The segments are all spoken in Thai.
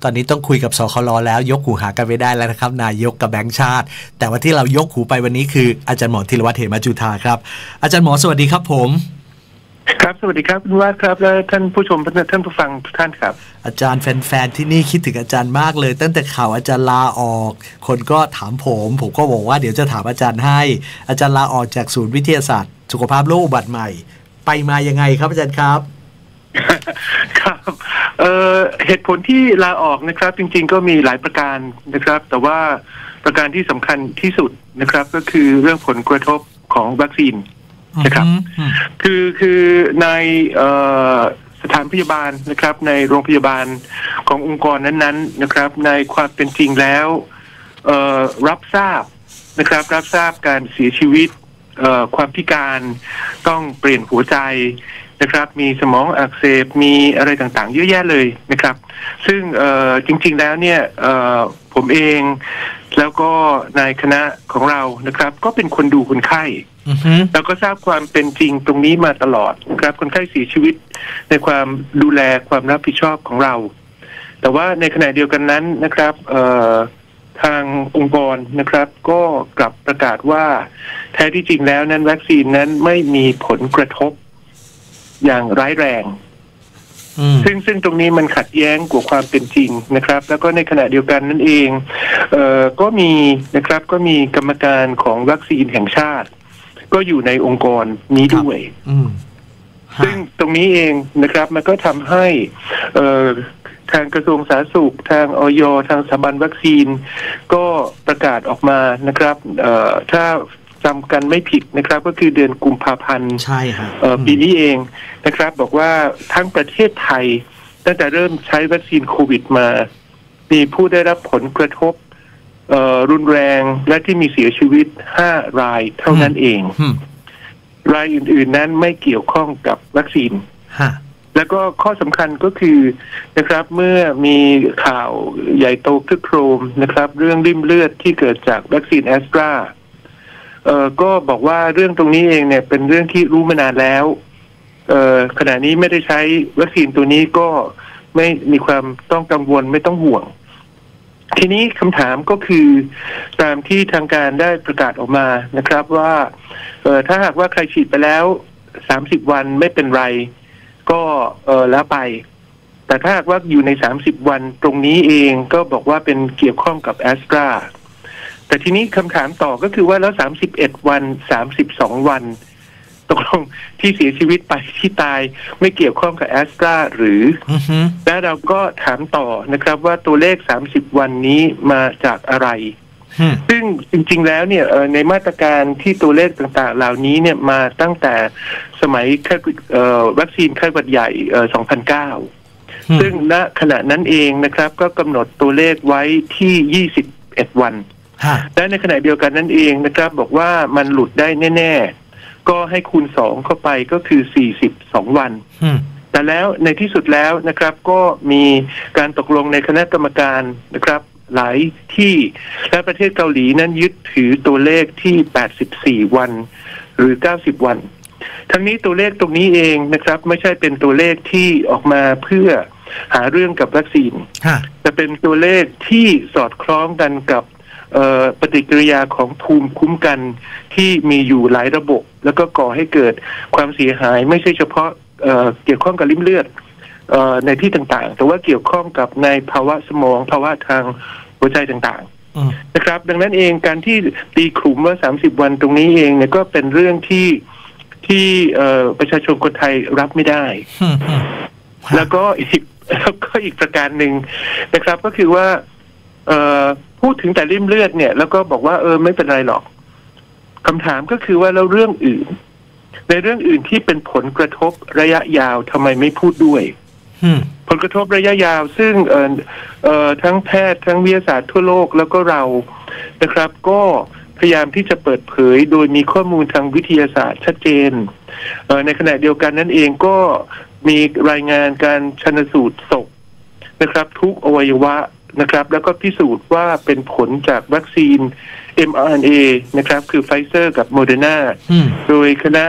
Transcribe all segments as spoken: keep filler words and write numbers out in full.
ตอนนี้ต้องคุยกับสคลแล้วยกหูหากันไม่ได้แล้วนะครับนายกกับแบงก์ชาติแต่ว่าที่เรายกหูไปวันนี้คืออาจารย์หมอธีรวัฒน์เหมจุฑาครับอาจารย์หมอสวัสดีครับผมครับสวัสดีครับคุณวาดครับและท่านผู้ชมท่านผู้ฟังทุกท่านครับอาจารย์แฟนๆที่นี่คิดถึงอาจารย์มากเลยตั้งแต่ข่าวอาจารย์ลาออกคนก็ถามผมผมก็บอกว่าเดี๋ยวจะถามอาจารย์ให้อาจารย์ลาออกจากศูนย์วิทยาศาสตร์สุขภาพโลกอุบัติใหม่ไปมายังไงครับอาจารย์ครับครับเอ่อเหตุผลที่ลาออกนะครับจริงๆก็มีหลายประการนะครับแต่ว่าประการที่สำคัญที่สุดนะครับก็คือเรื่องผลกระทบของวัคซีนนะครับคือคือในสถานพยาบาลนะครับในโรงพยาบาลขององค์กรนั้นๆนะครับในความเป็นจริงแล้วรับทราบนะครับรับทราบการเสียชีวิตความพิการต้องเปลี่ยนหัวใจนะครับมีสมองอักเสบมีอะไรต่างๆเยอะแยะเลยนะครับซึ่งจริงๆแล้วเนี่ยผมเองแล้วก็ในคณะของเรานะครับก็เป็นคนดูคนไข้แล้วก็ทราบความเป็นจริงตรงนี้มาตลอดนะครับคนไข้เสียชีวิตในความดูแลความรับผิดชอบของเราแต่ว่าในขณะเดียวกันนั้นนะครับทางองค์กรนะครับก็กลับประกาศว่าแท้ที่จริงแล้วนั้นวัคซีนนั้นไม่มีผลกระทบอย่างร้ายแรงซึ่งซึ่งตรงนี้มันขัดแย้งกับความเป็นจริงนะครับแล้วก็ในขณะเดียวกันนั่นเองเอ่อก็มีนะครับก็มีกรรมการของวัคซีนแห่งชาติก็อยู่ในองค์กรนี้ด้วยซึ่งตรงนี้เองนะครับมันก็ทำให้เอ่อทางกระทรวงสาธารณสุขทางอย.ทางสถาบันวัคซีนก็ประกาศออกมานะครับเอ่อถ้าจำกันไม่ผิดนะครับก็คือเดือนกุมภาพันธ์ใช่ครับปีนี้เองนะครับบอกว่าทั้งประเทศไทยตั้งแต่เริ่มใช้วัคซีนโควิดมามีผู้ได้รับผลกระทบรุนแรงและที่มีเสียชีวิตห้ารายเท่านั้นเองรายอื่นๆนั้นไม่เกี่ยวข้องกับวัคซีนแล้วก็ข้อสำคัญก็คือนะครับเมื่อมีข่าวใหญ่โตครึกโครมนะครับเรื่องริ่มเลือดที่เกิดจากวัคซีนแอสตราเอ่อก็บอกว่าเรื่องตรงนี้เองเนี่ยเป็นเรื่องที่รู้มานานแล้วเอ่อขณะนี้ไม่ได้ใช้วัคซีนตัวนี้ก็ไม่มีความต้องกังวลไม่ต้องห่วงทีนี้คำถามก็คือตามที่ทางการได้ประกาศออกมานะครับว่าเอ่อถ้าหากว่าใครฉีดไปแล้วสามสิบวันไม่เป็นไรก็เอ่อแล้วไปแต่ถ้าหากว่าอยู่ในสามสิบวันตรงนี้เองก็บอกว่าเป็นเกี่ยวข้องกับแอสตราแต่ทีนี้คำถามต่อก็คือว่าแล้วสามสิบเอ็ดวันสามสิบสองวันตกลงที่เสียชีวิตไปที่ตายไม่เกี่ยวข้องกับแอสตราหรือ uh-huh. และเราก็ถามต่อนะครับว่าตัวเลขสามสิบวันนี้มาจากอะไร uh-huh. ซึ่งจริงๆแล้วเนี่ยในมาตรการที่ตัวเลขต่างๆเหล่านี้เนี่ยมาตั้งแต่สมัยวัคซีนไข้หวัดใหญ่สองพันเก้า uh-huh. ซึ่งณขณะนั้นเองนะครับก็กำหนดตัวเลขไว้ที่ยี่สิบเอ็ดวันและในขณะเดียวกันนั่นเองนะครับบอกว่ามันหลุดได้แน่ๆก็ให้คูณสองเข้าไปก็คือสี่สิบสองวันแต่แล้วในที่สุดแล้วนะครับก็มีการตกลงในคณะกรรมการนะครับหลายที่และประเทศเกาหลีนั้นยึดถือตัวเลขที่แปดสิบสี่วันหรือเก้าสิบวันทั้งนี้ตัวเลขตรงนี้เองนะครับไม่ใช่เป็นตัวเลขที่ออกมาเพื่อหาเรื่องกับวัคซีนแต่เป็นตัวเลขที่สอดคล้องกันกับปฏิกิริยาของภูมิคุ้มกันที่มีอยู่หลายระบบแล้วก็ก่อให้เกิดความเสียหายไม่ใช่เฉพาะ เ, เกี่ยวข้องกับริ่มเลือดในที่ต่างๆแต่ว่าเกี่ยวข้องกับในภาวะสมองภาวะทางหัวใจต่างๆนะครับดังนั้นเองการที่ตีขลุ่มว่าสามสิบวันตรงนี้เองเนี่ยก็เป็นเรื่องที่ที่ประชาชนคนไทยรับไม่ได้ แล้วก็อีกแล้วก็อีกประการหนึ่งนะครับก็คือว่าพูดถึงแต่ริ่มเลือดเนี่ยแล้วก็บอกว่าเออไม่เป็นไรหรอกคำถามก็คือว่าแล้วเรื่องอื่นในเรื่องอื่นที่เป็นผลกระทบระยะยาวทำไมไม่พูดด้วย hmm. ผลกระทบระยะยาวซึ่งเอ่อเอ่อทั้งแพทย์ทั้งวิทยาศาสตร์ทั่วโลกแล้วก็เรานะครับก็พยายามที่จะเปิดเผยโดยมีข้อมูลทางวิทยาศาสตร์ชัดเจนเอ่อในขณะเดียวกันนั่นเองก็มีรายงานการชันสูตรศพนะครับทุกอวัยวะนะครับแล้วก็พิสูจน์ว่าเป็นผลจากวัคซีน เอ็ม อาร์ เอ็น เอ นะครับคือไฟเซอร์กับโมเดอร์นาโดยคณะ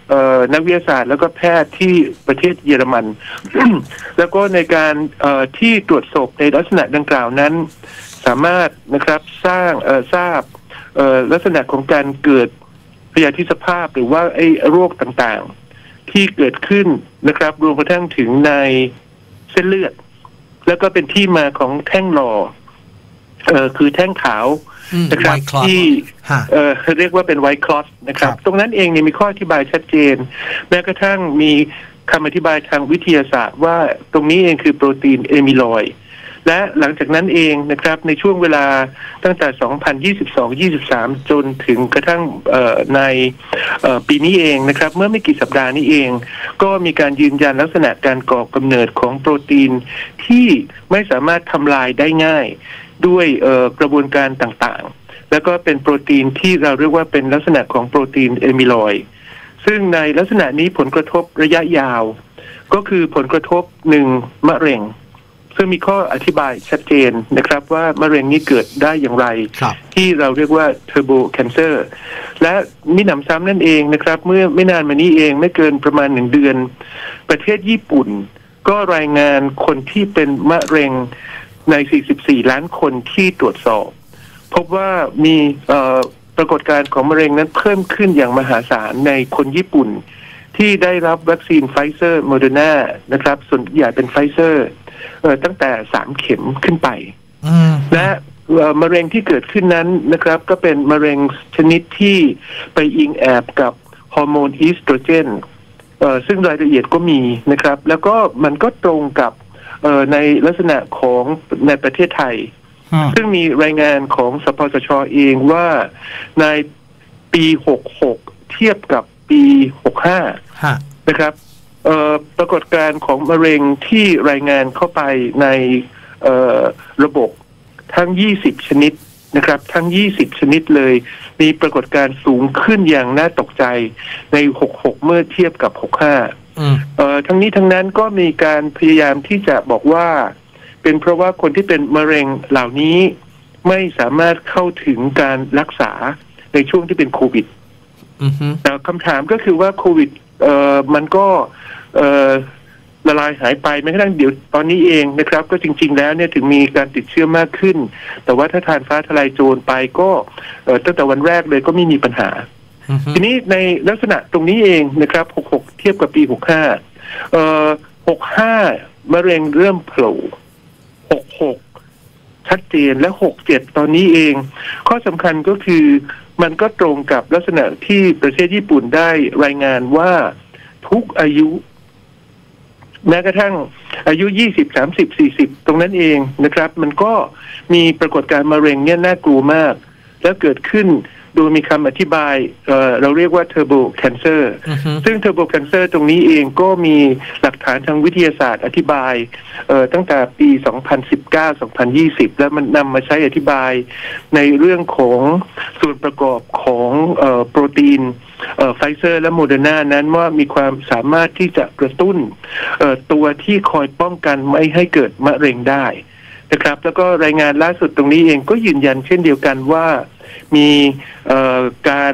นักวิทยาศาสตร์แล้วก็แพทย์ที่ประเทศเยอรมัน แล้วก็ในการที่ตรวจศพในลักษณะดังกล่าวนั้นสามารถนะครับสร้างทราบลักษณะของการเกิดพยาธิสภาพหรือว่าไอ้โรคต่างๆที่เกิดขึ้นนะครับรวมกระทั่งถึงในเส้นเลือดแล้วก็เป็นที่มาของแท่งหล่อเอ่อคือแท่งขาวนะครับที่เอ่อเรียกว่าเป็นไวท์คลอตนะครับตรงนั้นเองเนี่ยมีข้ออธิบายชัดเจนแม้กระทั่งมีคำอธิบายทางวิทยาศาสตร์ว่าตรงนี้เองคือโปรตีนเอมิลอยด์และหลังจากนั้นเองนะครับในช่วงเวลาตั้งแต่ สองพันยี่สิบสอง ยี่สิบสาม จนถึงกระทั่งในปีนี้เองนะครับเมื่อไม่กี่สัปดาห์นี้เองก็มีการยืนยันลักษณะการก่อกำเนิดของโปรตีนที่ไม่สามารถทำลายได้ง่ายด้วยกระบวนการต่างๆแล้วก็เป็นโปรตีนที่เราเรียกว่าเป็นลักษณะของโปรตีนเอมิลอยด์ซึ่งในลักษณะนี้ผลกระทบระยะยาวก็คือผลกระทบหนึ่งมะเร็งซึ่งมีข้ออธิบายชัดเจนนะครับว่ามะเร็งนี้เกิดได้อย่างไรที่เราเรียกว่าเทอร์โบแคนเซอร์และมิหนำซ้ำนั่นเองนะครับเมื่อไม่นานมานี้เองไม่เกินประมาณหนึ่งเดือนประเทศญี่ปุ่นก็รายงานคนที่เป็นมะเร็งในสี่สิบสี่ล้านคนที่ตรวจสอบพบว่ามีปรากฏการณ์ของมะเร็งนั้นเพิ่มขึ้นอย่างมหาศาลในคนญี่ปุ่นที่ได้รับวัคซีนไฟเซอร์โมเดอร์นานะครับส่วนใหญ่เป็นไฟเซอร์ตั้งแต่สามเข็มขึ้นไปและมะเร็งที่เกิดขึ้นนั้นนะครับก็เป็นมะเร็งชนิดที่ไปอิงแอบกับฮอร์โมนอีสโตรเจนซึ่งรายละเอียดก็มีนะครับแล้วก็มันก็ตรงกับในลักษณะของในประเทศไทยซึ่งมีรายงานของสปสช.เองว่าในปีหกหกเทียบกับปีหกห้านะครับปรากฏการณ์ของมะเร็งที่รายงานเข้าไปในระบบทั้งยี่สิบชนิดนะครับทั้งยี่สิบชนิดเลยมีปรากฏการณ์สูงขึ้นอย่างน่าตกใจในหกหกเมื่อเทียบกับหกห้าเอ่อทั้งนี้ทั้งนั้นก็มีการพยายามที่จะบอกว่าเป็นเพราะว่าคนที่เป็นมะเร็งเหล่านี้ไม่สามารถเข้าถึงการรักษาในช่วงที่เป็นโควิดแต่คำถามก็คือว่าโควิดเอ่อมันก็เอ่อละลายหายไปแม้กระทั่งเดี๋ยวตอนนี้เองนะครับก็จริงๆแล้วเนี่ยถึงมีการติดเชื้อมากขึ้นแต่ว่าถ้าทานฟ้าทลายโจรไปก็เอ่อตั้งแต่วันแรกเลยก็ไม่มีปัญหาทีนี้ในลักษณะตรงนี้เองนะครับหกหกเทียบกับปีหกห้าเอ่อหกห้ามะเร็งเริ่มโผล่หกหกชัดเจนและหกเจ็ดตอนนี้เองข้อสำคัญก็คือมันก็ตรงกับลักษณะที่ประเทศญี่ปุ่นได้รายงานว่าทุกอายุแม้กระทั่งอายุยี่สิบ สามสิบ สี่สิบตรงนั้นเองนะครับมันก็มีปรากฏการณ์มะเร็งเนี่ยน่ากลัวมากแล้วเกิดขึ้นโดยมีคำอธิบาย เ, เราเรียกว่าเทอร์โบแคนเซอร์ซึ่งเทอร์โบแคนเซอร์ตรงนี้เองก็มีหลักฐานทางวิทยาศาสตร์อธิบายตั้งแต่ปี สองพันสิบเก้า สองพันยี่สิบ แล้วมันนำมาใช้อธิบายในเรื่องของส่วนประกอบของโปรตีนไฟเซอร์และโมเดอร์นานั้นว่ามีความสามารถที่จะกระตุ้นตัวที่คอยป้องกันไม่ให้เกิดมะเร็งได้นะครับแล้วก็รายงานล่าสุดตรงนี้เองก็ยืนยันเช่นเดียวกันว่ามีการ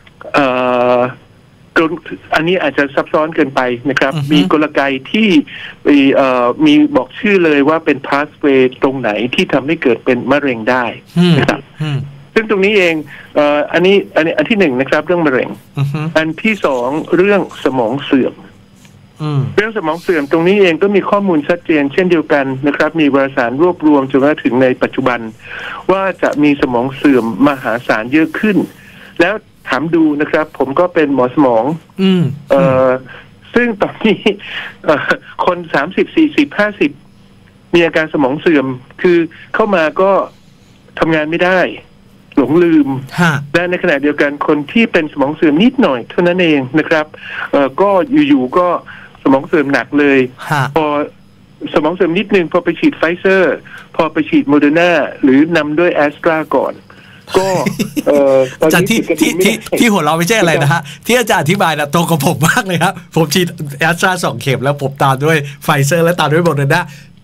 อันนี้อาจจะซับซ้อนเกินไปนะครับ uh-huh. มีกลไกที่มีบอกชื่อเลยว่าเป็นพาสเวย์ตรงไหนที่ทำให้เกิดเป็นมะเร็งได้ uh-huh. นะครับ uh-huh. ซึ่งตรงนี้เองอันนี้อันนี้อันที่หนึ่งนะครับเรื่องมะเร็ง uh-huh. อันที่สองเรื่องสมองเสื่อมเรื่องสมองเสื่อมตรงนี้เองก็มีข้อมูลชัดเจนเช่นเดียวกันนะครับมีวารสารรวบรวมจนถึงในปัจจุบันว่าจะมีสมองเสื่อมมหาศาลเยอะขึ้นแล้วถามดูนะครับผมก็เป็นหมอสมองเอ่อซึ่งตอนนี้คนสามสิบ สี่สิบ ห้าสิบมีอาการสมองเสื่อมคือเข้ามาก็ทำงานไม่ได้หลงลืมและในขณะเดียวกันคนที่เป็นสมองเสื่อมนิดหน่อยเท่านั้นเองนะครับเอ่อก็อยู่ๆก็สมองเสื่อมหนักเลยพอสมองเสื่อมนิดนึงพอไปฉีดไฟเซอร์พอไปฉีดโมเดอร์นาหรือนำด้วยแอสตราก่อนก็เอ่อจากที่ที่ที่ที่หัวเราไม่ใช่อะไรนะฮะที่อาจารย์อธิบายนะตรงกับผมมากเลยครับผมฉีดแอสตราสองเข็มแล้วผมตามด้วยไฟเซอร์และตามด้วยโมเดอร์นา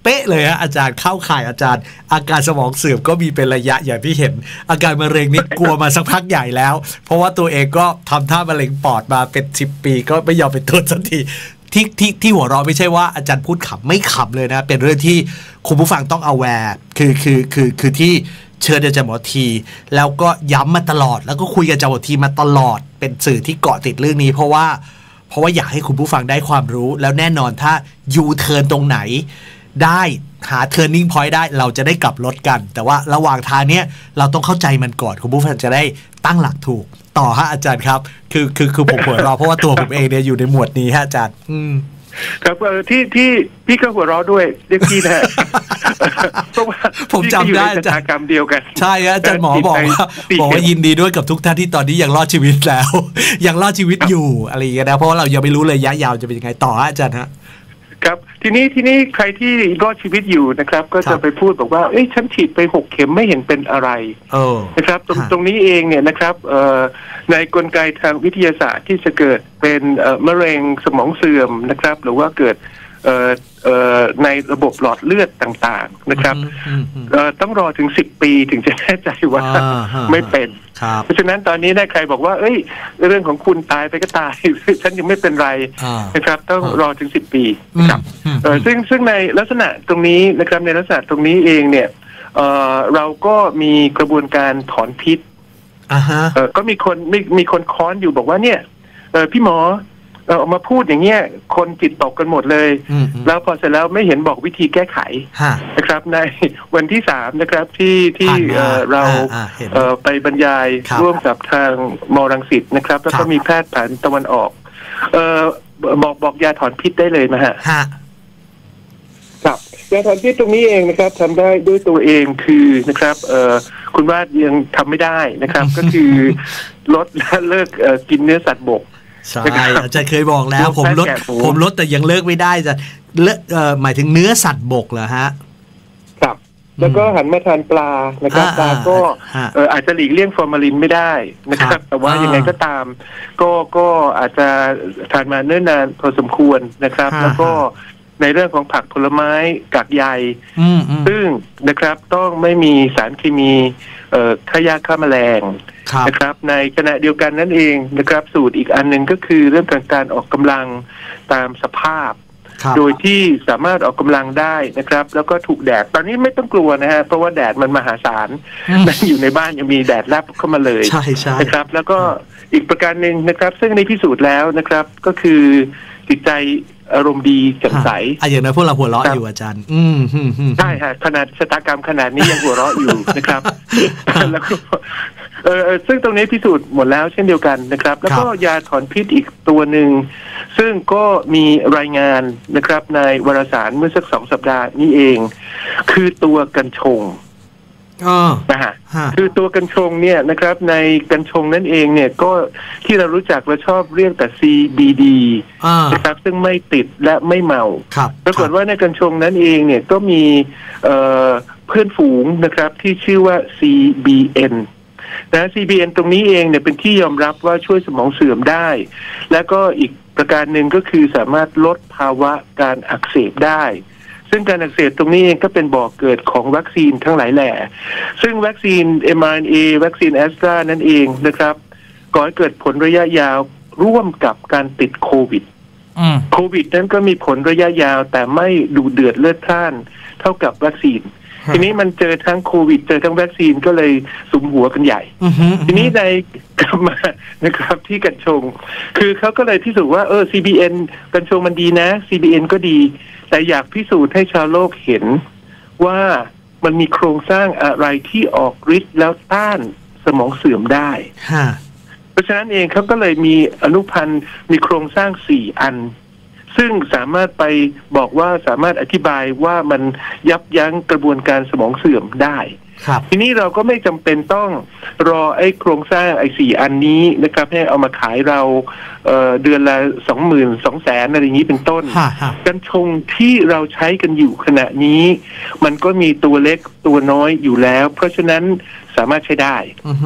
เป๊ะเลยฮะอาจารย์เข้าข่ายอาจารย์อาการสมองเสื่อมก็มีเป็นระยะอย่างที่เห็นอาการมะเร็งนี่กลัวมาสักพักใหญ่แล้วเพราะว่าตัวเองก็ทำท่ามะเร็งปอดมาเป็นสิบปีก็ไม่ยอมเป็นตรวจสักทีที่ที่ที่หัวเราะไม่ใช่ว่าอาจารย์พูดขำไม่ขำเลยนะเป็นเรื่องที่คุณผู้ฟังต้องเอาแวร์คือคือคือคือที่เชิญอาจารย์หมอทีแล้วก็ย้ำมาตลอดแล้วก็คุยกับอาจารย์หมอทีมาตลอดเป็นสื่อที่เกาะติดเรื่องนี้เพราะว่าเพราะว่าอยากให้คุณผู้ฟังได้ความรู้แล้วแน่นอนถ้ายูเทิร์นตรงไหนได้หา turning point ได้เราจะได้กลับรถกันแต่ว่าระหว่างทางเนี้ยเราต้องเข้าใจมันก่อนคุณผู้ฟังจะได้ตั้งหลักถูกต่อฮะอาจารย์ครับคือคือคือผมหัวเราะเพราะว่าตัวผมเองเนี่ยอยู่ในหมวดนี้ฮะอาจารย์อืมครับเออที่ที่พี่ก็หัวเราะด้วยเรียกพี่นะเพราะว่าผมจำได้ชะตากรรมเดียวกันใช่ฮะอาจารย์หมอบอกว่าบอกว่ายินดีด้วยกับทุกท่านที่ตอนนี้ยังรอดชีวิตแล้วยังรอดชีวิตอยู่อะไรอย่างเงี้ยนะเพราะว่าเรายังไม่รู้เลยระยะยาวจะเป็นยังไงต่ออาจารย์ฮะครับทีนี้ทีนี้ใครที่รอดชีวิตอยู่นะครับก็จะไปพูดบอกว่าเอ้ยฉันฉีดไปหกเข็มไม่เห็นเป็นอะไรนะครับตรงตรงนี้เองเนี่ยนะครับในกลไกทางวิทยาศาสตร์ที่จะเกิดเป็นมะเร็งสมองเสื่อมนะครับหรือว่าเกิดในระบบหลอดเลือดต่างๆนะครับต้องรอถึงสิบปีถึงจะแน่ใจว่าไม่เป็นเพราะฉะนั้นตอนนี้ได้ใครบอกว่าเอ้ยเรื่องของคุณตายไปก็ตายฉันยังไม่เป็นไรนะครับต้องรอถึงสิบปีนะครับซึ่งซึ่งในลักษณะตรงนี้นะครับในลักษณะตรงนี้เองเนี่ยเราก็มีกระบวนการถอนพิษก็มีคนมีมีคนค้อนอยู่บอกว่าเนี่ยพี่หมอเออมาพูดอย่างเงี้ยคนจิตตกกันหมดเลยแล้วพอเสร็จแล้วไม่เห็นบอกวิธีแก้ไขนะครับในวันที่สามนะครับที่ที่เราไปบรรยายร่วมกับทางมรังสิตนะครับแล้วก็มีแพทย์แผนตะวันออกเออบอกบอกยาถอนพิษได้เลยนะฮะครับยาถอนพิษตรงนี้เองนะครับทำได้ด้วยตัวเองคือนะครับเออคุณว่ายังทำไม่ได้นะครับก็คือลดและเลิกกินเนื้อสัตว์บกใช่อาจารย์เคยบอกแล้วผมลดผมลดแต่ยังเลิกไม่ได้จะเลิกเอ่อหมายถึงเนื้อสัตว์บกเหรอฮะครับแล้วก็หันมาทานปลานะครับปลาก็เอ่ออาจจะหลีกเลี่ยงฟอร์มาลินไม่ได้นะครับแต่ว่ายังไงก็ตามก็ก็อาจจะทานมาเนิ่นนานพอสมควรนะครับแล้วก็ในเรื่องของผักผลไม้กากใยซึ่งนะครับต้องไม่มีสารเคมีเอ่อฆ่าหญ้าฆ่าแมลงนะครับในขณะเดียวกันนั่นเองนะครับสูตรอีกอันหนึ่งก็คือเรื่องการการออกกำลังตามสภาพโดยที่สามารถออกกำลังได้นะครับแล้วก็ถูกแดดตอนนี้ไม่ต้องกลัวนะฮะเพราะว่าแดดมันมหาศาลนั่งอยู่ในบ้านยังมีแดดแลบเข้ามาเลยนะครับแล้วก็อีกประการหนึ่งนะครับซึ่งในพิสูจน์แล้วนะครับก็คือจิตใจอารมณ์ดีแจ่มใสอ่ะอย่างนั้นพวกเราหัวเราะอยู่อาจารย์อืมใช่ฮะขนาดชะตากรรมขนาดนี้ยังหัวเราะอยู่นะครับแล้วก็เออซึ่งตรงนี้พิสูจน์หมดแล้วเช่นเดียวกันนะครับแล้วก็ยาถอนพิษอีกตัวหนึ่งซึ่งก็มีรายงานนะครับในวารสารเมื่อสักสองสัปดาห์นี้เองคือตัวกัญชงนะฮะคือตัวกัญชงเนี่ยนะครับในกัญชงนั่นเองเนี่ยก็ที่เรารู้จักและชอบเรียกแต่ ซี บี ดี นะครับซึ่งไม่ติดและไม่เมาปรากฏว่าในกัญชงนั้นเองเนี่ยก็มีเอ่อเพื่อนฝูงนะครับที่ชื่อว่า ซี บี เอ็นนะ ซี บี เอ็น ตรงนี้เองเนี่ยเป็นที่ยอมรับว่าช่วยสมองเสื่อมได้แล้วก็อีกประการหนึ่งก็คือสามารถลดภาวะการอักเสบได้ซึ่งการอักเสบตรงนี้เองก็เป็นบ่อกเกิดของวัคซีนทั้งหลายแหล่ซึ่งวัคซีน เอ็ม อาร์ เอ็น เอ วัคซีนแอสตรานั่นเองนะครับก่อให้เกิดผลระยะยาวร่วมกับการติดโควิดโควิดนั้นก็มีผลระยะยาวแต่ไม่ดูเดือดเลือดพล่านเท่ากับวัคซีนทีนี้มันเจอทั้งโควิดเจอทั้งวัคซีนก็เลยสุมหัวกันใหญ่ทีนี้ในกลับมานะครับที่กัญชงคือเขาก็เลยพิสูจน์ว่าเออ ซี บี เอ็น กัญชงมันดีนะ ซี บี เอ็น ก็ดีแต่อยากพิสูจน์ให้ชาวโลกเห็นว่ามันมีโครงสร้างอะไรที่ออกฤทธิ์แล้วต้านสมองเสื่อมได้เพราะฉะนั้นเองเขาก็เลยมีอนุพันธ์มีโครงสร้างสี่อันซึ่งสามารถไปบอกว่าสามารถอธิบายว่ามันยับยั้งกระบวนการสมองเสื่อมได้ทีนี้เราก็ไม่จำเป็นต้องรอไอ้โครงสร้างไอ้สี่อันนี้นะครับให้เอามาขายเรา เ, เดือนละสองหมื่นสองแสนอะไรอย่างนี้เป็นต้นกัญชงที่เราใช้กันอยู่ขณะนี้มันก็มีตัวเล็กตัวน้อยอยู่แล้วเพราะฉะนั้นสามารถใช้ได้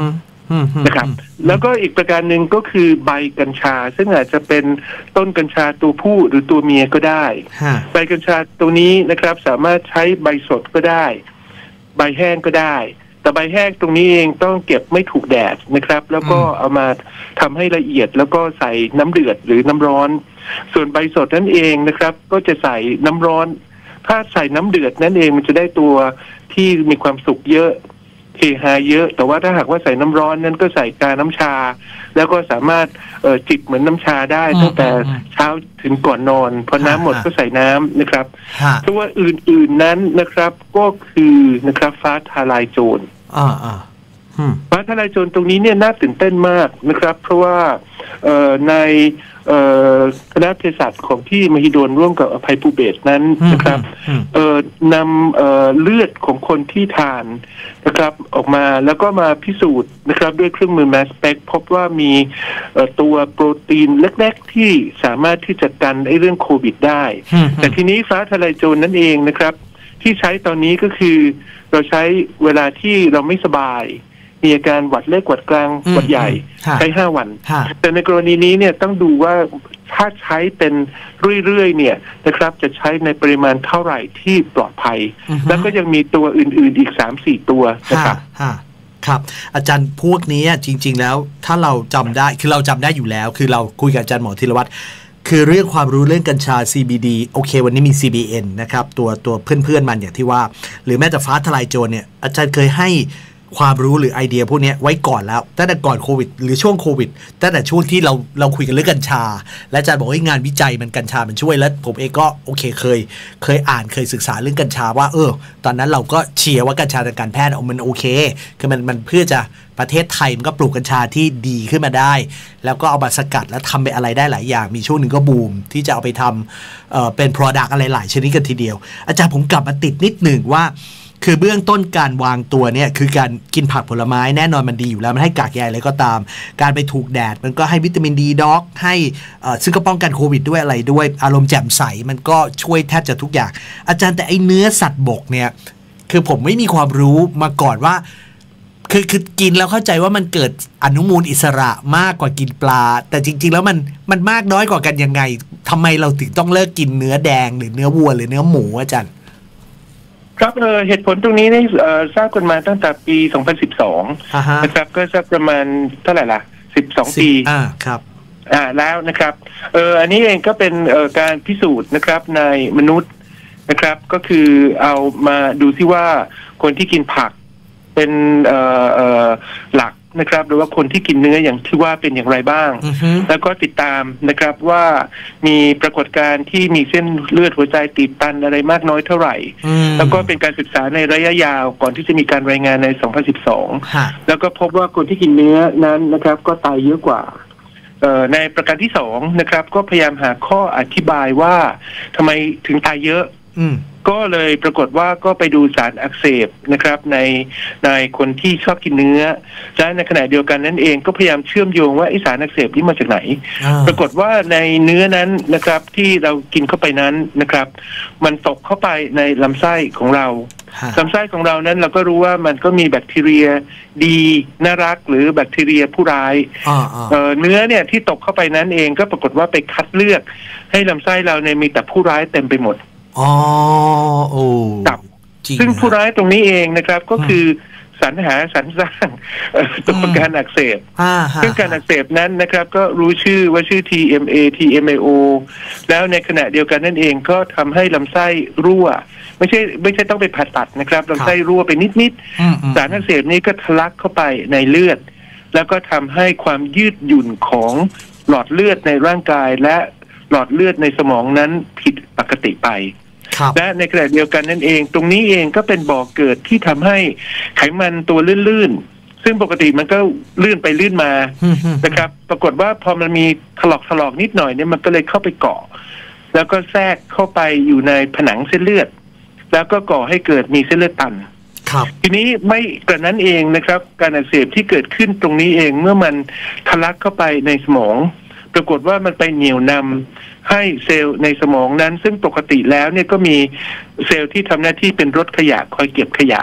นะครับแล้วก็อีกประการหนึ่งก็คือใบกัญชาซึ่งอาจจะเป็นต้นกัญชาตัวผู้หรือตัวเมียก็ได้ใบกัญชาตัวนี้นะครับสามารถใช้ใบสดก็ได้ใบแห้งก็ได้แต่ใบแห้งตรงนี้เองต้องเก็บไม่ถูกแดดนะครับแล้วก็เอามาทำให้ละเอียดแล้วก็ใส่น้ำเดือดหรือน้ำร้อนส่วนใบสดนั่นเองนะครับก็จะใส่น้ำร้อนถ้าใส่น้ำเดือดนั่นเองมันจะได้ตัวที่มีความสุกเยอะเฮฮาเยอะแต่ว่าถ้าหากว่าใส่น้ำร้อนนั้นก็ใส่กาน้ำชาแล้วก็สามารถเอ่อจิบเหมือนน้ำชาได้ตั้งแต่เช้าถึงก่อนนอนพอน้ำหมดก็ใส่น้ำนะครับตัวอื่นๆนั้นนะครับก็คือนะครับฟ้าทลายโจรฟ้าทลายโจรตรงนี้เนี่ยน่าตื่นเต้นมากนะครับเพราะว่าในคณะเภสัชของที่มหิดลร่วมกับอภัยภูเบศรนั้นนะครับนำเลือดของคนที่ทานนะครับออกมาแล้วก็มาพิสูจน์นะครับด้วยเครื่องมือ Mass Spec พบว่ามีตัวโปรตีนเล็กๆที่สามารถที่จะกันไอ้เรื่องโควิดได้แต่ทีนี้ฟ้าทลายโจรนั่นเองนะครับที่ใช้ตอนนี้ก็คือเราใช้เวลาที่เราไม่สบายมีอาการหวัดเล็กหวัดกลางหวัดใหญ่ใช้ห้าวันแต่ในกรณีนี้เนี่ยต้องดูว่าถ้าใช้เป็นเรื่อยๆเนี่ยนะครับจะใช้ในปริมาณเท่าไหร่ที่ปลอดภัยแล้วก็ยังมีตัวอื่นๆอีก สามสี่ ตัวนะครับครับอาจารย์พวกนี้จริงๆแล้วถ้าเราจำได้คือเราจำได้อยู่แล้วคือเราคุยกับอาจารย์หมอธีรวัฒน์คือเรื่องความรู้เรื่องกัญชา ซี บี ดี โอเควันนี้มี ซี บี เอ็น นะครับตัวตัวเพื่อนๆมันอย่างที่ว่าหรือแม้แต่ฟ้าทลายโจรเนี่ยอาจารย์เคยให้ความรู้หรือไอเดียพวกนี้ไว้ก่อนแล้วตั้งแต่ก่อนโควิดหรือช่วงโควิดตั้งแต่ช่วงที่เราเราคุยกันเรื่องกัญชาและอาจารย์บอกว่างานวิจัยมันกัญชามันช่วยแล้วผมเองก็โอเคเคยเคยอ่านเคยศึกษาเรื่องกัญชาว่าเออตอนนั้นเราก็เชียร์ว่ากัญชาทางการแพทย์มันโอเคคือมันมันเพื่อจะประเทศไทยมันก็ปลูกกัญชาที่ดีขึ้นมาได้แล้วก็เอามาสกัดแล้วทำไปอะไรได้หลายอย่างมีช่วงหนึ่งก็บูมที่จะเอาไปทำเอ่อเป็น product อะไรหลายชนิดกันทีเดียวอาจารย์ผมกลับมาติดนิดหนึ่งว่าคือเบื้องต้นการวางตัวเนี่ยคือการกินผักผลไม้แน่นอนมันดีอยู่แล้วมันให้กากใยอะไรก็ตามการไปถูกแดดมันก็ให้วิตามินดีด็อกให้ซึ่งก็ป้องกันโควิดด้วยอะไรด้วยอารมณ์แจ่มใสมันก็ช่วยแทบจะทุกอย่างอาจารย์แต่ไอ้เนื้อสัตว์บกเนี่ยคือผมไม่มีความรู้มาก่อนว่าคือคือกินแล้วเข้าใจว่ามันเกิดอนุมูลอิสระมากกว่ากินปลาแต่จริงๆแล้วมันมันมากน้อยกว่ากันยังไงทำไมเราถึงต้องเลิกกินเนื้อแดงหรือเนื้อวัวหรือเนื้อหมูอาจารย์ครับเออเหตุผลตรงนี้นี่เอ่อทราบกันมาตั้งแต่ปีสองพันสิบสองนะครับก็สักประมาณเท่าไหร่ล่ะสิบสองปีอ่าครับอ่าแล้วนะครับเอออันนี้เองก็เป็นเอ่อการพิสูจน์นะครับในมนุษย์นะครับก็คือเอามาดูที่ว่าคนที่กินผักเป็นเอ่อเอ่อหลักนะครับหรือว่าคนที่กินเนื้ออย่างที่ว่าเป็นอย่างไรบ้าง uh-huh. แล้วก็ติดตามนะครับว่ามีปรากฏการณ์ที่มีเส้นเลือดหัวใจตีบตันอะไรมากน้อยเท่าไหร่ uh-huh. แล้วก็เป็นการศึกษาในระยะยาวก่อนที่จะมีการรายงานในสองพันสิบสอง uh-huh. แล้วก็พบว่าคนที่กินเนื้อนั้นนะครับก็ตายเยอะกว่าในประการที่สองนะครับก็พยายามหาข้ออธิบายว่าทำไมถึงตายเยอะ uh-huh. ก็เลยปรากฏว่าก็ไปดูสารอักเสบนะครับในในคนที่ชอบกินเนื้อและในขณะเดียวกันนั่นเองก็พยายามเชื่อมโยงว่าไอสารอักเสบนี้มาจากไหนปรากฏว่าในเนื้อนั้นนะครับที่เรากินเข้าไปนั้นนะครับมันตกเข้าไปในลำไส้ของเราลำไส้ของเรานั้นเราก็รู้ว่ามันก็มีแบคทีเรียดีน่ารักหรือแบคทีเรียผู้ร้ายเอ่อเนื้อเนี่ยที่ตกเข้าไปนั้นเองก็ปรากฏว่าไปคัดเลือกให้ลำไส้เราเนี่ยมีแต่ผู้ร้ายเต็มไปหมดอ๋อโอ้ซึ่งผู้ร้ายตรงนี้เองนะครับก็คือสรรหาสรรสร้างตัวการอักเสบซึ่งการอักเสบนั้นนะครับก็รู้ชื่อว่าชื่อ ที เอ็ม เอ ที เอ็ม เอ โอ แล้วในขณะเดียวกันนั่นเองก็ทำให้ลำไส้รั่วไม่ใช่ไม่ใช่ต้องไปผ่าตัดนะครับลำไส้รั่วไปนิดๆสารอักเสบนี้ก็ทะลักเข้าไปในเลือดแล้วก็ทำให้ความยืดหยุ่นของหลอดเลือดในร่างกายและหลอดเลือดในสมองนั้นผิดปกติไปและในขณะเดียวกันนั่นเองตรงนี้เองก็เป็นบ่อเกิดที่ทำให้ไขมันตัวลื่นๆซึ่งปกติมันก็ลื่นไปลื่นมานะครับปรากฏว่าพอมันมีถลอกถลอกนิดหน่อยเนี่ยมันก็เลยเข้าไปเกาะแล้วก็แทรกเข้าไปอยู่ในผนังเส้นเลือดแล้วก็ก่อให้เกิดมีเส้นเลือดตันทีนี้ไม่กระนั้นเองนะครับการอักเสบที่เกิดขึ้นตรงนี้เองเมื่อมันทะลักเข้าไปในสมองปรากฏว่ามันไปเหนี่ยวนำให้เซลล์ในสมองนั้นซึ่งปกติแล้วเนี่ยก็มีเซลล์ที่ทำหน้าที่เป็นรถขยะคอยเก็บขยะ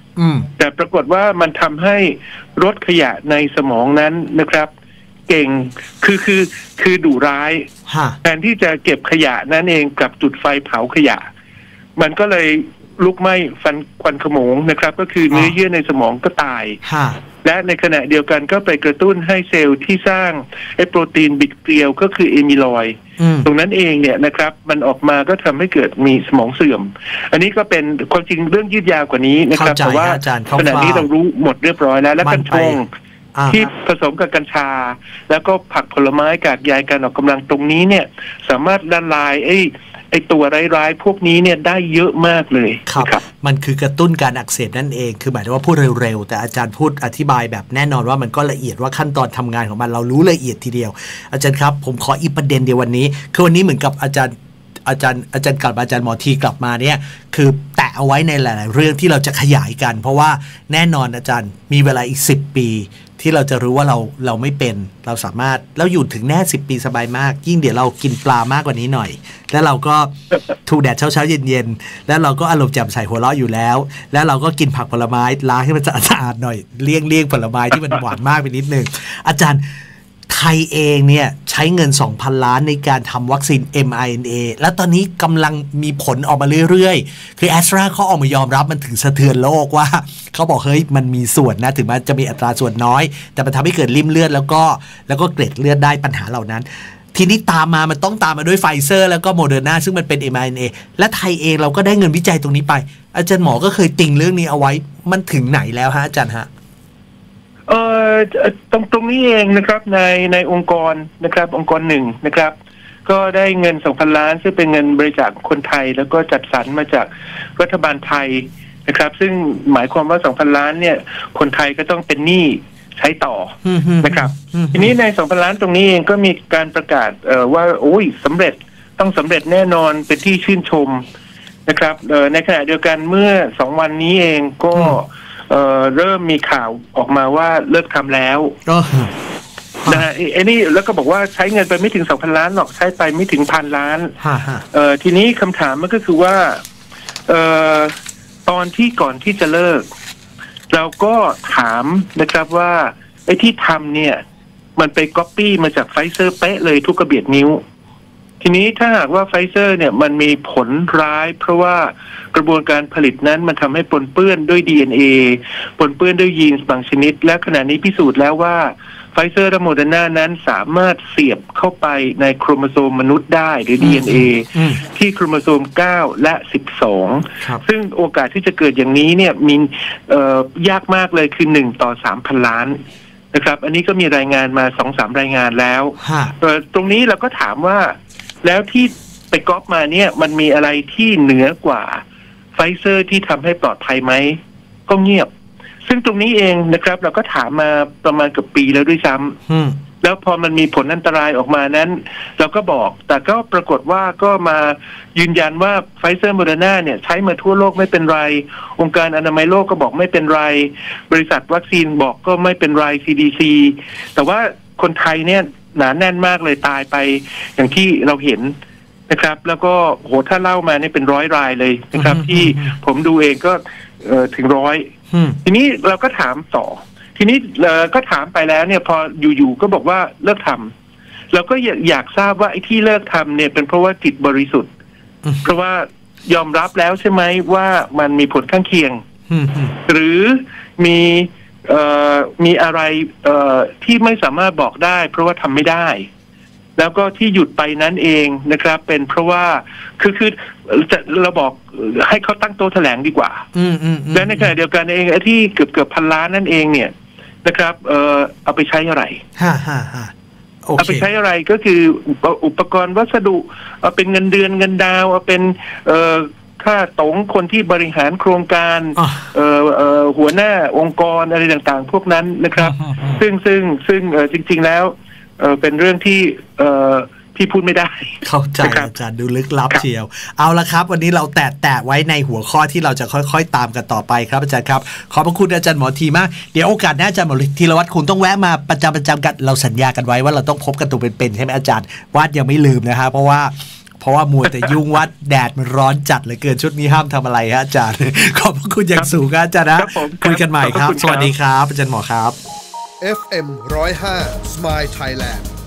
แต่ปรากฏว่ามันทำให้ลดขยะในสมองนั้นนะครับเก่งคือคือคือดุร้ายแทนที่จะเก็บขยะนั่นเองกับจุดไฟเผาขยะมันก็เลยลุกไหม้ฟันควันขโมงนะครับก็คือเนื้อเยื่อในสมองก็ตายและในขณะเดียวกันก็ไปกระตุ้นให้เซลล์ที่สร้างไอ้โปรตีนบิดเกลียวก็คือเอมิลอยด์ตรงนั้นเองเนี่ยนะครับมันออกมาก็ทำให้เกิดมีสมองเสื่อมอันนี้ก็เป็นความจริงเรื่องยืดยาวกว่านี้นะครับแต่ว่าขณะนี้เรารู้หมดเรียบร้อยแล้วและกัญชงที่ผสมกับกัญชาแล้วก็ผักผลไม้กากใยการออกกำลังตรงนี้เนี่ยสามารถละลายไอ้ไอตัวร้ายๆพวกนี้เนี่ยได้เยอะมากเลยครับรบมันคือกระตุ้นการอักเสบนั่นเองคือหมายถึงว่าพูดเร็วๆแต่อาจารย์พูดอธิบายแบบแน่นอนว่ามันก็ละเอียดว่าขั้นตอนทำงานของมันเรารู้ละเอียดทีเดียวอาจารย์ครับผมขออีกประเด็นเดียววันนี้คือวันนี้เหมือนกับอาจารย์อาจารย์อาจารย์กลับอาจารย์หมอทีกลับมาเนี่ยคือแตะเอาไว้ในหลายๆเรื่องที่เราจะขยายกันเพราะว่าแน่นอนอาจารย์มีเวลาอีกสิบปีที่เราจะรู้ว่าเราเราไม่เป็นเราสามารถแล้วอยู่ถึงแน่สิบปีสบายมากยิ่งเดี๋ยวเรากินปลามากกว่านี้หน่อยแล้วเราก็ถูกแดดเช้าเช้าเย็นเย็นแล้วเราก็อารมณ์แจ่มใสหัวเราะอยู่แล้วแล้วเราก็กินผักผลไม้ล้างให้มันสะอาดหน่อยเลี่ยงเลี่ยงผลไม้ที่มันหวานมากไปนิดนึงอาจารย์ไทยเองเนี่ยใช้เงิน สองพัน ล้านในการทำวัคซีน เอ็ม อาร์ เอ็น เอ และตอนนี้กำลังมีผลออกมาเรื่อยๆคือ Astra เขาออกมายอมรับมันถึงสะเทือนโลกว่าเขาบอกเฮ้ยมันมีส่วนนะถึงมันจะมีอัตราส่วนน้อยแต่มันทำให้เกิดริ่มเลือดแล้วก็แล้วก็เกล็ดเลือดได้ปัญหาเหล่านั้นทีนี้ตามมามันต้องตามมาด้วยไฟเซอร์แล้วก็โมเดอร์นาซึ่งมันเป็น เอ็ม อาร์ เอ็น เอ และไทยเองเราก็ได้เงินวิจัยตรงนี้ไปอาจารย์หมอก็เคยติ่งเรื่องนี้เอาไว้มันถึงไหนแล้วฮะอาจารย์ฮะเอ่อตรงตรงนี้เองนะครับในในองค์กรนะครับองค์กรหนึ่งนะครับก็ได้เงิน สองพัน ล้านซึ่งเป็นเงินบริจาคคนไทยแล้วก็จัดสรรมาจากรัฐบาลไทยนะครับซึ่งหมายความว่า สองพัน ล้านเนี่ยคนไทยก็ต้องเป็นหนี้ใช้ต่อนะครับทีนี้ใน สองพัน ล้านตรงนี้เองก็มีการประกาศเอ่อว่าโอ้ยสำเร็จต้องสำเร็จแน่นอนเป็นที่ชื่นชมนะครับเอ่อในขณะเดียวกันเมื่อสองวันนี้เองก็เอ่อเริ่มมีข่าวออกมาว่าเลิกทำแล้วนะฮะไอ้นี่แล้วก็บอกว่าใช้เงินไปไม่ถึง สองพัน ล้านหรอกใช้ไปไม่ถึงพันล้านเอ่อทีนี้คำถามมันก็คือว่าเอ่อตอนที่ก่อนที่จะเลิกเราก็ถามนะครับว่าไอ้ที่ทำเนี่ยมันไปก๊อปปี้มาจากไฟเซอร์เป๊ะเลยทุกกระเบียดนิ้วทีนี้ถ้าหากว่าไฟเซอร์เนี่ยมันมีผลร้ายเพราะว่ากระบวนการผลิตนั้นมันทำให้ปนเปื้อนด้วย ดี เอ็น เอ ปนเปื้อนด้วยยีนส์บางชนิดและขณะนี้พิสูจน์แล้วว่าไฟเซอร์และโมเดอร์นานั้นสามารถเสียบเข้าไปในโครโมโซมมนุษย์ได้หรือ ดี เอ็น เอ ที่โครโมโซมเก้าและสิบสองซึ่งโอกาสที่จะเกิดอย่างนี้เนี่ยมีเอ่อยากมากเลยคือหนึ่งต่อ สามพัน ล้านนะครับอันนี้ก็มีรายงานมา สองสาม รายงานแล้วตรงนี้เราก็ถามว่าแล้วที่ไปก๊อปมาเนี่ยมันมีอะไรที่เหนือกว่าไฟเซอร์ที่ทำให้ปลอดภัยไหมก็เงียบซึ่งตรงนี้เองนะครับเราก็ถามมาประมาณเกือบปีแล้วด้วยซ้ำแล้วพอมันมีผลอันตรายออกมานั้นเราก็บอกแต่ก็ปรากฏว่าก็มายืนยันว่าไฟเซอร์โมเดอร์นาเนี่ยใช้มาทั่วโลกไม่เป็นไรองค์การอนามัยโลกก็บอกไม่เป็นไรบริษัทวัคซีนบอกก็ไม่เป็นไร ซี ดี ซี แต่ว่าคนไทยเนี่ยหนาแน่นมากเลยตายไปอย่างที่เราเห็นนะครับแล้วก็โหถ้าเล่ามาเนี่ยเป็นร้อยรายเลยนะครับที่ผมดูเองก็เอ่อถึงร้อยทีนี้เราก็ถามต่อทีนี้เอ่อก็ถามไปแล้วเนี่ยพออยู่ๆก็บอกว่าเลิกทำเราก็อยากทราบว่าไอ้ที่เลิกทำเนี่ยเป็นเพราะว่าจิตบริสุทธิ์เพราะว่ายอมรับแล้วใช่ไหมว่ามันมีผลข้างเคียงหรือมีเอ่อมีอะไรเอ่อที่ไม่สามารถบอกได้เพราะว่าทำไม่ได้แล้วก็ที่หยุดไปนั้นเองนะครับเป็นเพราะว่าคือคือจะเราบอกให้เขาตั้งโต๊ะแถลงดีกว่าและในขณะเดียวกันเองไอ้ที่เกือบเกือบพันล้านนั่นเองเนี่ยนะครับเอ่อเอาไปใช้อะไรฮ่าฮ่าฮ่าเอาไปใช้อะไรก็คืออุปกรณ์วัสดุเอาเป็นเงินเดือนเงินดาวเอาเป็นเอ่อค่าตรงคนที่บริหารโครงการเอ่อเอ่อหัวหน้าองค์กรอะไรต่างๆพวกนั้นนะครับซึ่งซึ่งซึ่งเอ่อจริงๆแล้วเออเป็นเรื่องที่เออที่พูดไม่ได้เข้าใจอาจารย์ดูลึกลับเชียวเอาละครับวันนี้เราแตะแตะไว้ในหัวข้อที่เราจะค่อยๆตามกันต่อไปครับอาจารย์ครับขอบพระคุณอาจารย์หมอทีมากเดี๋ยวโอกาสหน้าอาจารย์หมอธีรวัตรคุณต้องแวะมาประจำประจำกันเราสัญญากันไว้ว่าเราต้องพบกันตัวเป็นๆใช่ไหมอาจารย์วาดยังไม่ลืมนะครับเพราะว่าเพราะว่ามัวแต่ยุ่งว่าแดดมันร้อนจัดเหลือเกินชุดนี้ห้ามทำอะไรฮะอาจารย์ ขอบพระคุณอย่างสูงครับอาจารย์นะคุยกันใหม่ครับสวัสดีครับอาจารย์หมอครับเอฟ เอ็ม หนึ่งศูนย์ห้า Smile Thailand